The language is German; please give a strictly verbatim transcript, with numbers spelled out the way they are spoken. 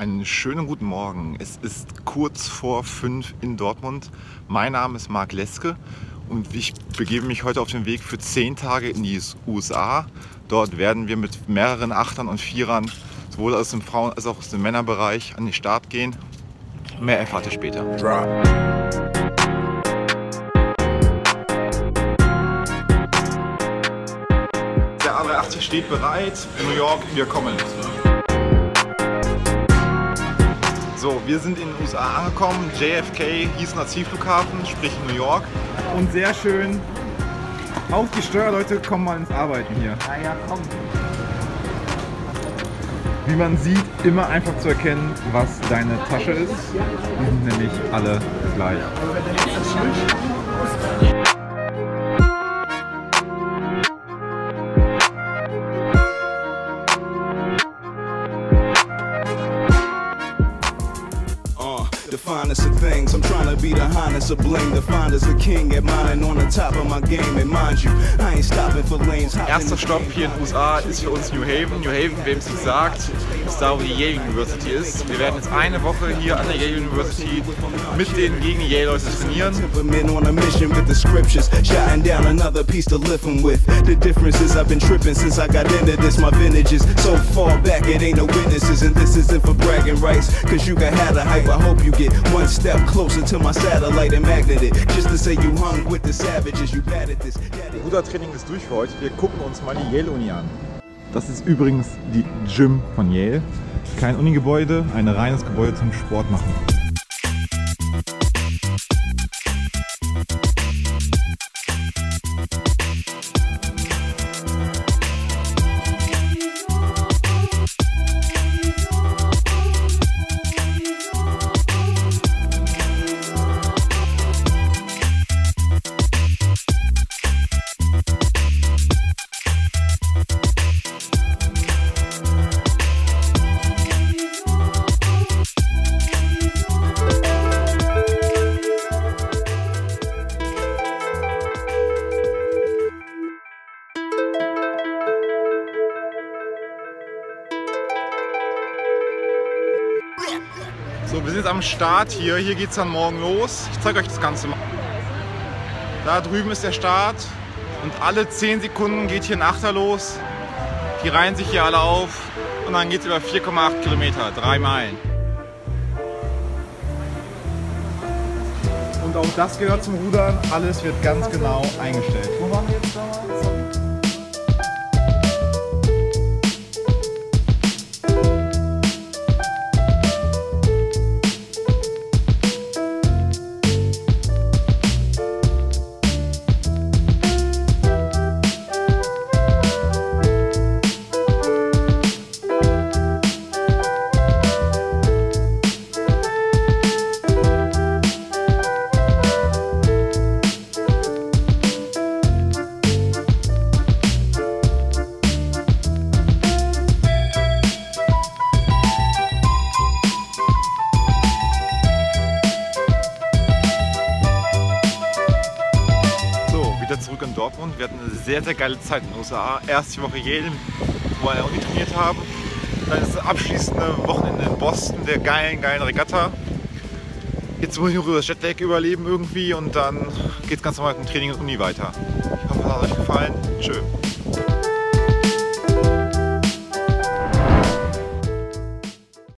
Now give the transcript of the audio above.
Einen schönen guten Morgen. Es ist kurz vor fünf in Dortmund. Mein Name ist Marc Leske und ich begebe mich heute auf den Weg für zehn Tage in die U S A. Dort werden wir mit mehreren Achtern und Vierern, sowohl aus dem Frauen- als auch aus dem Männerbereich, an den Start gehen. Mehr erfahrt ihr später. Drop. Der A dreihundertachtzig steht bereit. New York, wir kommen. So, wir sind in den U S A angekommen. J F K Houston Zielflughafen, sprich New York. Und sehr schön. Auf die Steuerleute kommen mal ins Arbeiten hier. Ja, ja, komm. Wie man sieht, immer einfach zu erkennen, was deine Tasche ist. Die sind nämlich alle gleich. The finest of things, I'm trying to be the highness of bling. The finest of king at mine and on the top of my game. And mind you, I ain't stopping for lanes. Erster Stopp hier in den U S A ist für uns New Haven. New Haven, wem es nicht sagt, ist da, wo die Yale University ist. Wir werden jetzt eine Woche hier an der Yale University mit den gegen die Yale-Leute trainieren. On a mission with the scriptures, shouting down another piece to live with. The difference is I've been tripping since I got into this. My vintage is so far back, it ain't no witnesses, and this isn't for bragging rights. Cause you can have the hype, I hope you get one step closer to my satellite and magneted. Just to say you hung with the savages, you bad at this. Rudertraining ist durch für heute. Wir gucken uns mal die Yale Uni an. Das ist übrigens die Gym von Yale. Kein Uni-Gebäude, ein reines Gebäude zum Sport machen. So, wir sind jetzt am Start hier. Hier geht es dann morgen los. Ich zeige euch das Ganze mal. Da drüben ist der Start und alle zehn Sekunden geht hier ein Achter los. Die reihen sich hier alle auf und dann geht es über vier Komma acht Kilometer, drei Meilen. Und auch das gehört zum Rudern. Alles wird ganz genau eingestellt. Wo waren wir jetzt damals? Zurück in Dortmund. Wir hatten eine sehr, sehr geile Zeit in den U S A. Erste Woche Yale, wo wir an der Uni trainiert haben. Dann ist das abschließende Wochenende in Boston, der geilen, geilen Regatta. Jetzt muss ich nur das Jetlag überleben irgendwie und dann geht es ganz normal mit dem Training in der Uni weiter. Ich hoffe, es hat euch gefallen. Tschö.